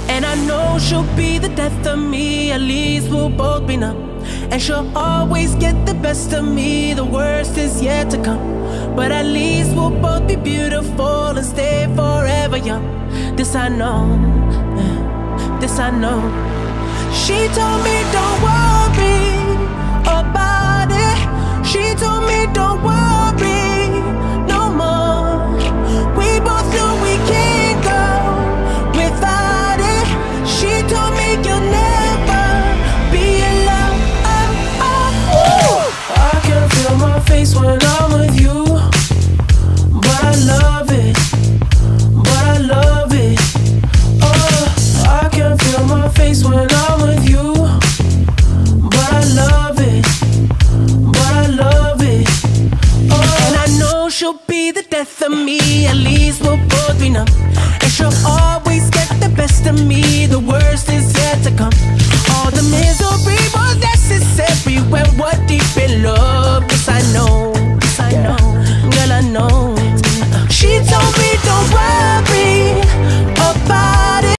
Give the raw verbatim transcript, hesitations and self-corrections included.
And I know she'll be the death of me, at least we'll both be numb. And she'll always get the best of me, the worst is yet to come. But at least we'll both be beautiful and stay forever young. This I know, this I know. She told me don't worry about it. She told me don't worry no more. We both know we can't go without it. She told me you'll never be alone. Oh, oh, oh. I can feel my face when I'm with you, but I love it, but I love it. Oh, I can feel my face when I'm with you, but I love it, but I love it. Oh, and I know she'll be the death of me, at least we'll both be numb. And she'll always get the best of me, the worst is yet to come.